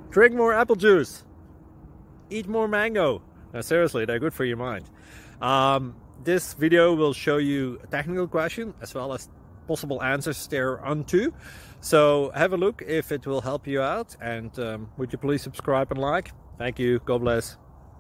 Drink more apple juice. Eat more mango. No, seriously, they're good for your mind. This video will show you a technical question as well as possible answers thereunto. So have a look if it will help you out, and would you please subscribe and like? Thank you. God bless.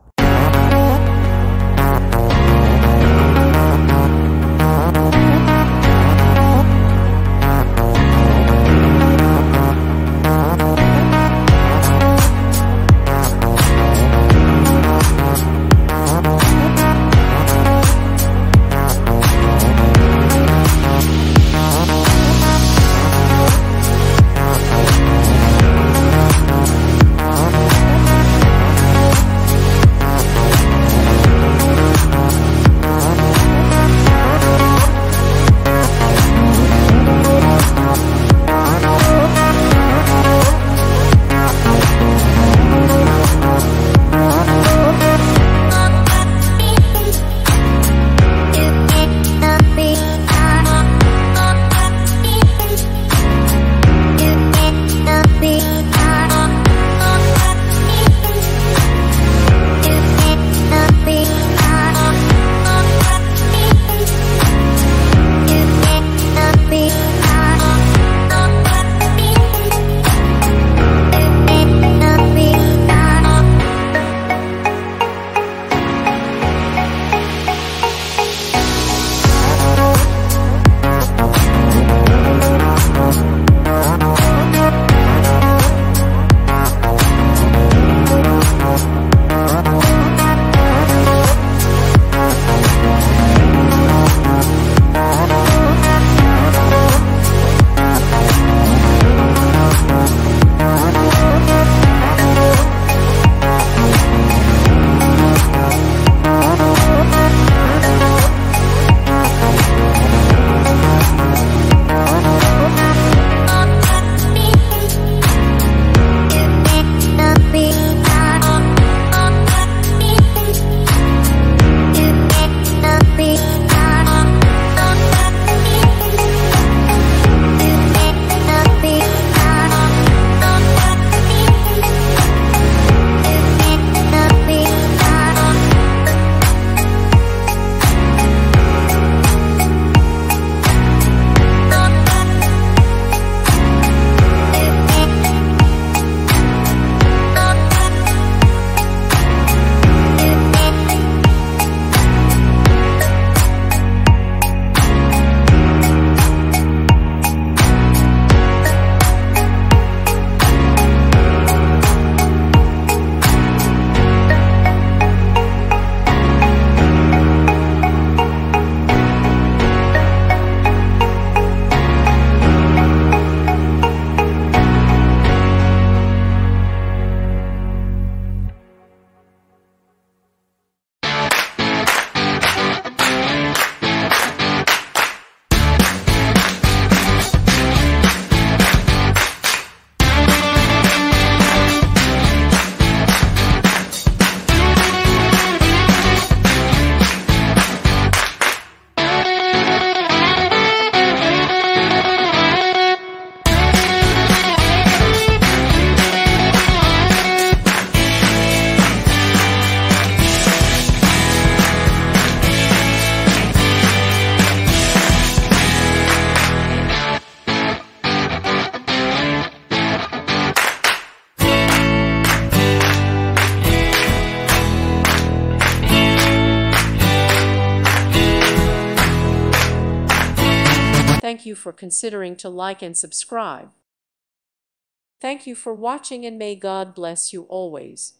Thank you for considering to like and subscribe. Thank you for watching, and may God bless you always.